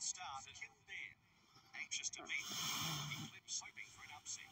start at Hill there. Anxious to beat Eclipse, hoping for an upset.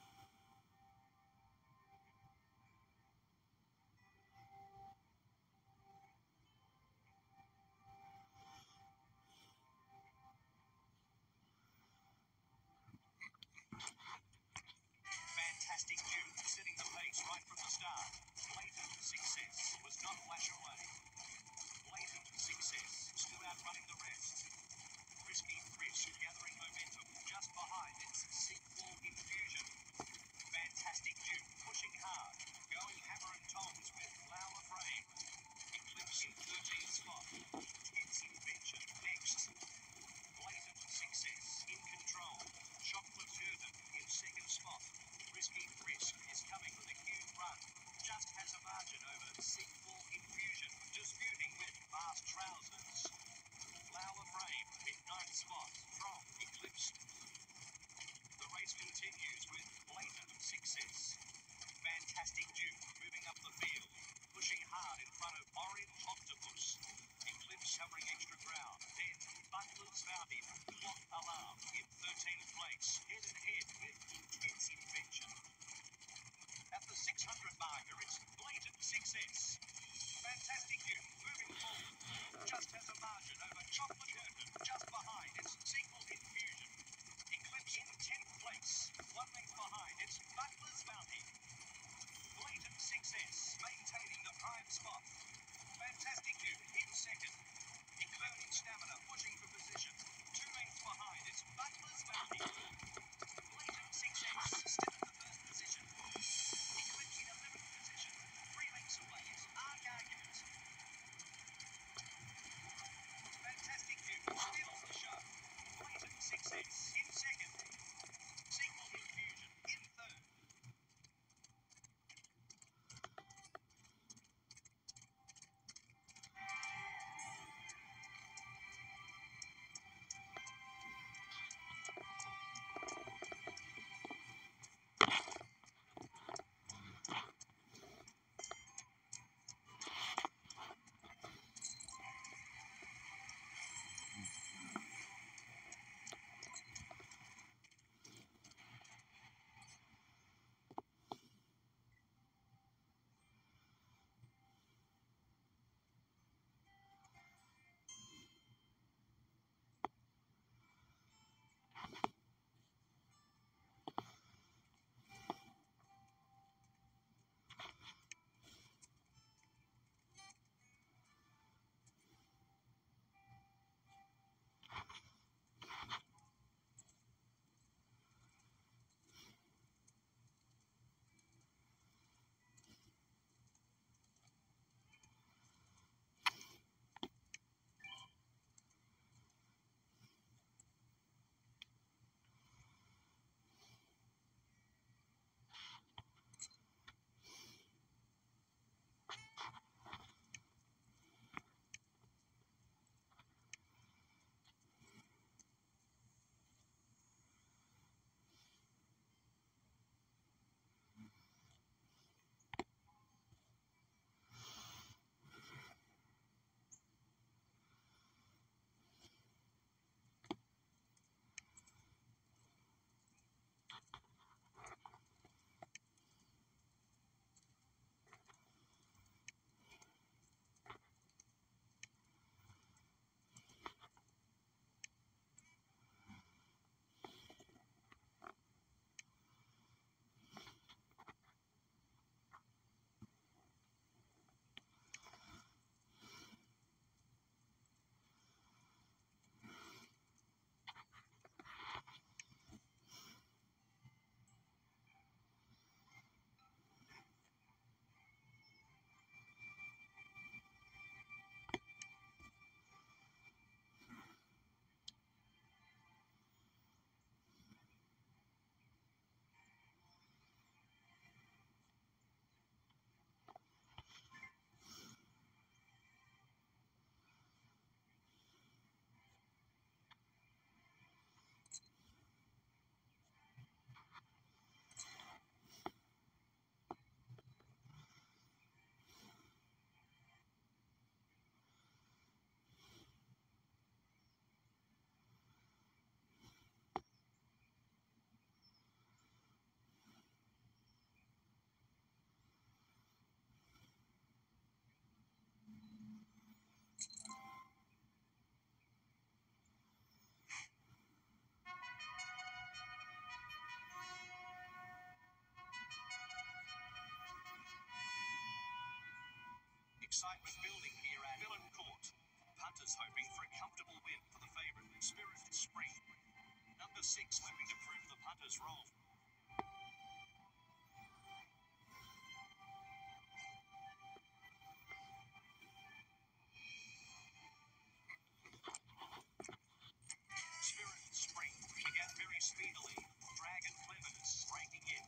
Fantastic Duke setting the pace right from the start. Blatant Success was not flash away. Blatant Success stood out running the rest. Risky Frisk gathering momentum just behind its sequel Infusion. Fantastic Duke pushing hard, going hammer and tongs with Flower Frame. Eclipse in 13th spot. Tense Invention next. Blatant Success in control. Chocolate Curtain in second spot. Risky Frisk is coming with a huge run. Just has a margin over Sequel Infusion, disputing with Fast Trousers. Flower Frame in 9th spot from Eclipse. The race continues with Blatant Success. Fantastic Duke moving up the field, pushing hard in front of Orange Octopus. Eclipse covering extra ground. Then Butler's Bounty, Clock Alarm in 13th place, head and head with Intense Invention. At the 600 marker, it's Blatant Success. Fantastic Duke moving forward, just has a margin over Chocolate Curtain, just behind its Sequel Infusion. Eclipse in 10th place, 1 length behind its Butler's Bounty. Blatant Success maintaining the prime spot. Fantastic Duke in second. Eclipse Stamina pushing for position, 2 lengths behind its Butler's Bounty. Blatant Success still in the first position. Eclipse in 11th position, 3 lengths away is Arc Argument. Fantastic Duke excitement building here at Villain Court. Punters hoping for a comfortable win for the favourite, Spirit Spring. Number 6 hoping to prove the punters wrong. Spirit Spring began very speedily. Dragon Cleverness breaking in.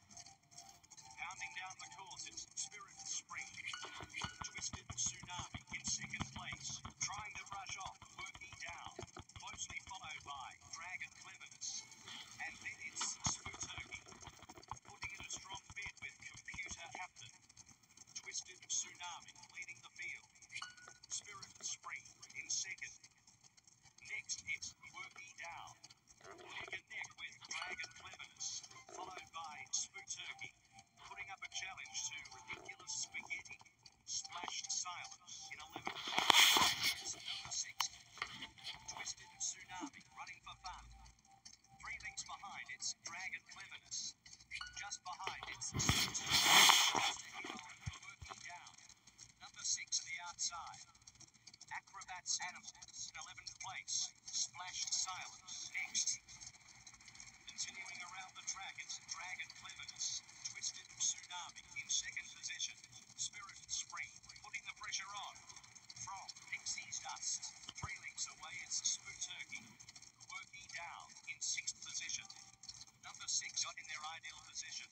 Pounding down the course, it's Spirit Spring. Twisted Tsunami in second place. Trying to brush off, working down. Closely followed by Dragon Cleverness. And then it's Spooturkey. Putting in a strong bid with Computer Captain. Twisted Tsunami leading the field. Spirit Spring in second. Next, it's Worky Down. Neck and neck with Dragon Cleverness, followed by Spooturkey, putting up a challenge to Ridiculous Spaghetti. Splashed Silence in 11th. It's number 6. Twisted Tsunami running for fun. 3 lengths behind, it's Dragon Cleverness. Just behind, it's Spooturkey. Just ahead on Worky Down. Number 6 to the outside. Acrobats Animals in 11th place. Splashed Silence next. Continuing around the track, it's Dragon Cleverness. Twisted Tsunami in second position. Spirit Spring putting the pressure on. From Pixie's Dust. 3 lengths away, it's Spooturkey. Worky Down in 6th position. Number 6 got in their ideal position.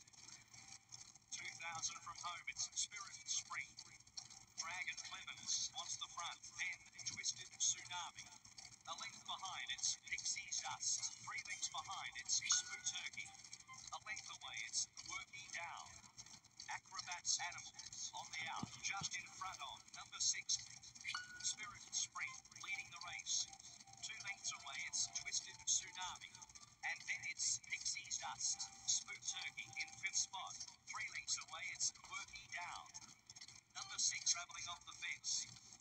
2,000 from home, it's Spirit Spring. Dragon Cleverness wants the front, then Twisted Tsunami. A length behind, it's Pixie's Dust. 3 lengths behind, it's Spooturkey. A length away, it's Worky Down. Acrobats Animals on the out, just in front of number 6. Spirit Spring leading the race. 2 lengths away, it's Twisted Tsunami. And then it's Pixie's Dust. Spooturkey in 5th spot. 3 lengths away, it's Worky Down. Number 6 travelling off the fence.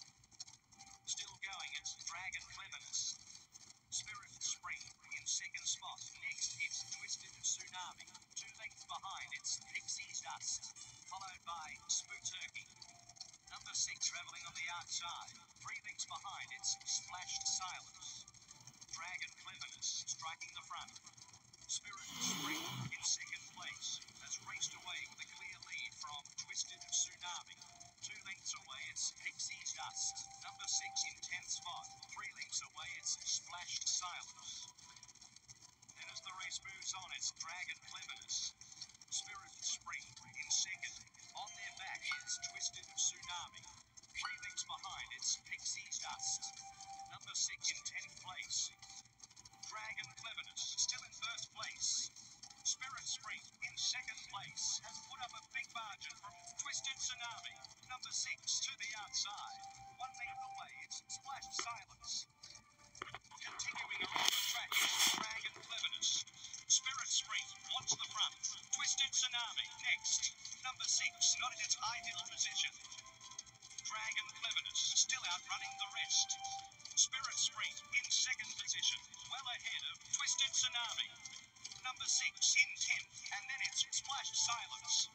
Still going, it's Dragon Cleverness. Spirit Spring in 2nd spot. Next, it's Twisted Tsunami. 2 lengths behind, it's Pixie's Dust. Followed by Spooturkey. Number 6 travelling on the outside. 3 lengths behind, it's Splashed Silence. Dragon Cleverness striking the front. Spirit Spring in 2nd place has raced away with a clear lead from Twisted Tsunami. 2 lengths away, it's Pixie's Dust. Number 6 in 10th spot. 3 lengths away, it's Splashed Silence. And as the race moves on, it's Dragon Cleverness. Spirit Spring in 2nd. On their back is Twisted Tsunami. 3 lengths behind, it's Pixie's Dust. Number 6 in 10th place. Dragon Cleverness still in 1st place. Spirit Spring in 2nd place has put up a big margin from Twisted Tsunami. Number 6 to the outside. 1 length away, it's Splashed Silence. Continuing around the track is Dragon Cleverness. Spirit Spring wants the front. Twisted Tsunami next. Number 6 not in its ideal position. Dragon Cleverness still outrunning the rest. Spirit Spring in 2nd position, well ahead of Twisted Tsunami. Number 6 in 10th, and then it's Splashed Silence.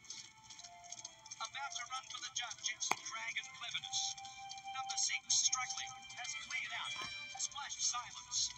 About to run for the judge, it's Dragon Cleverness. Number 6 struggling, has cleared out Splashed Silence.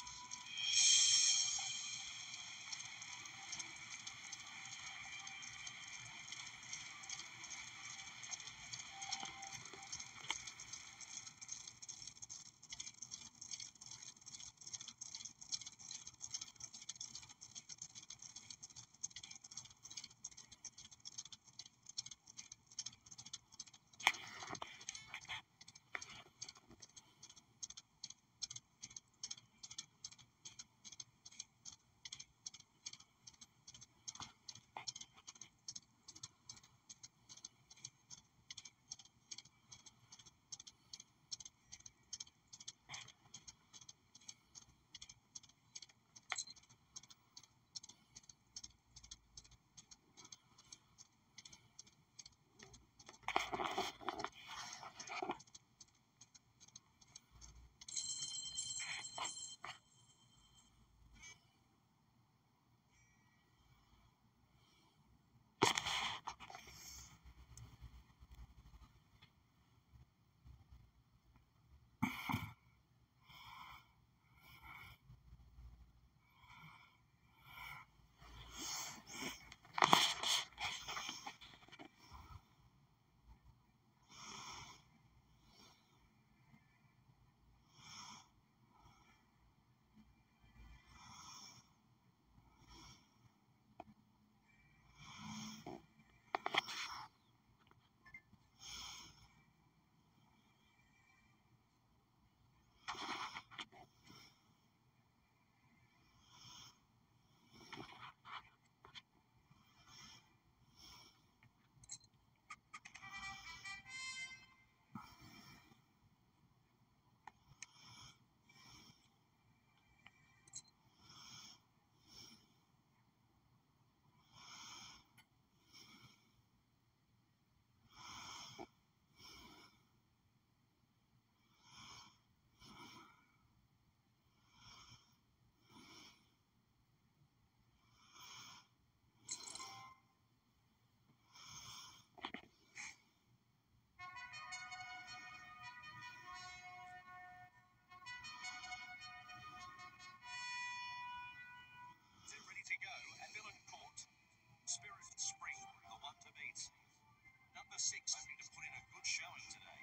Number 6 hoping to put in a good showing today.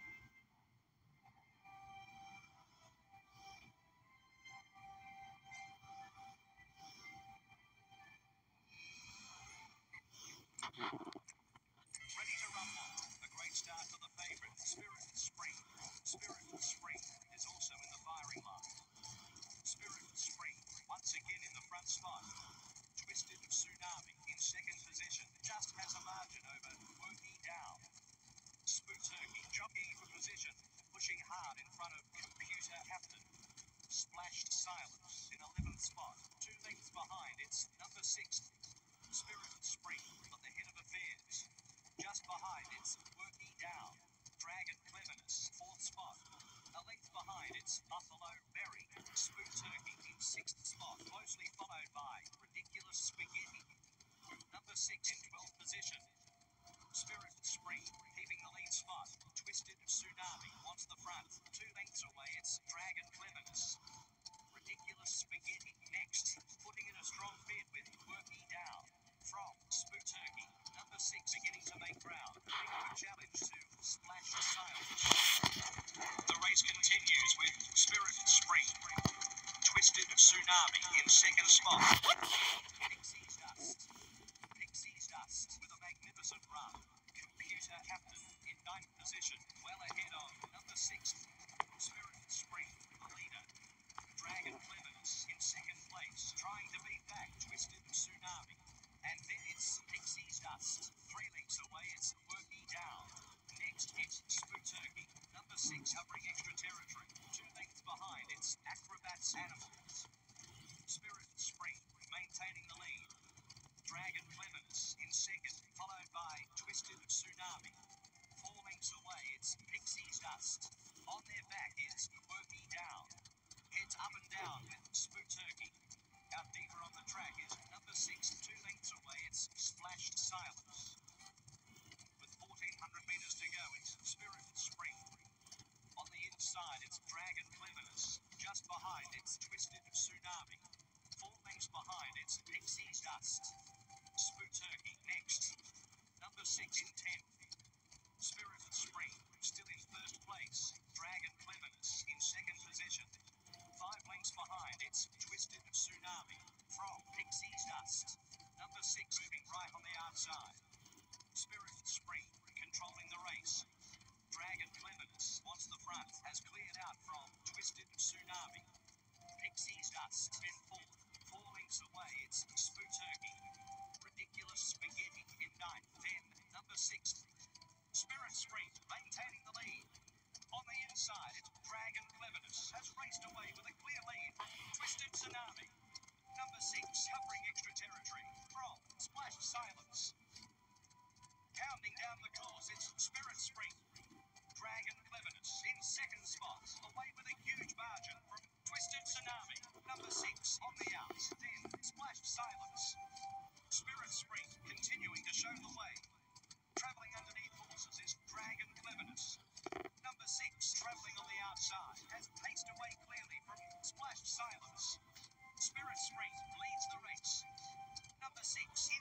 Ready to rumble. A great start for the favourite, Spirit Spring. Spirit Spring is also in the firing line. Spirit Spring once again in the front spot. Twisted Tsunami in second position, just has a margin over Worky Down. Spook Turkey jockeying for position, pushing hard in front of Computer Captain. Splashed Silence in 11th spot, 2 lengths behind it's number 6. Spirit Spring at the head of affairs. Just behind it's Worky Down. Dragon Cleverness, 4th spot. A length behind it's Buffalo Berry. Spook Turkey in 6th spot, closely followed by Ridiculous Spaghetti. Number 6 in 12th position. Spirit Spring keeping the lead spot. Twisted Tsunami wants the front. 2 lengths away it's Dragon Cleverness. Ridiculous Spaghetti next, putting in a strong bid with Worky Down. From Spook Turkey, number 6 beginning to make ground, putting up a challenge to Splash Silence. The race continues with Spirit Spring. Twisted Tsunami in second spot. Pixie's Dust. Pixie's Dust with a magnificent run. Computer Captain in 9th position, well ahead of number 6. Spirit Spring, the leader. Dragon Cleverness in second place, trying to beat back Twisted Tsunami. And then it's Pixie's Dust. 3 lengths away, it's Worky Down. Next, it's Spook Turkey. Number 6 hovering extra territory. 2 lengths behind, it's Acrobats Animals. Spirit Spring maintaining the lead. Dragon Cleverness in second, followed by Twisted Tsunami. 4 lengths away, it's Pixie's Dust. On their back is Worky Down. Heads up and down with Spook Turkey. Out deeper on the track is number 6, 2 lengths away, it's Splashed Silence. With 1,400 metres to go, it's Spirit Spring. On the inside, it's Dragon Cleverness. Just behind, it's Twisted Tsunami. 4 lengths behind, it's Pixie's Dust. Spook Turkey next. Number 6 in 10th. Spirit Spring still in first place. Dragon Cleverness in second position. 5 lengths behind, it's Twisted Tsunami. From Pixie's Dust. Number 6 moving right on the outside. Spirit Spring controlling the race. Dragon Cleverness wants the front, has cleared out from Twisted Tsunami. Pixie's Dust in 4th. 4 lengths away, it's Spook Turkey. Ridiculous Spaghetti in 9th. Then number 6. Spirit Spring maintaining the lead. On the inside, it's Dragon Cleverness has raced away with a clear lead from Twisted Tsunami. Number 6 hovering extra territory from Splash Silence. Counting down the course, it's Spirit Spring. Dragon Cleverness in second spot, away with a huge margin from Twisted Tsunami. Number 6 on the outs, then Splash Silence. Spirit Spring continuing to show the way. Travelling underneath horses is Dragon Cleverness. Number 6 travelling on the outside has paced away clearly from Splash Silence. Spirit Spring leads the race. Number 6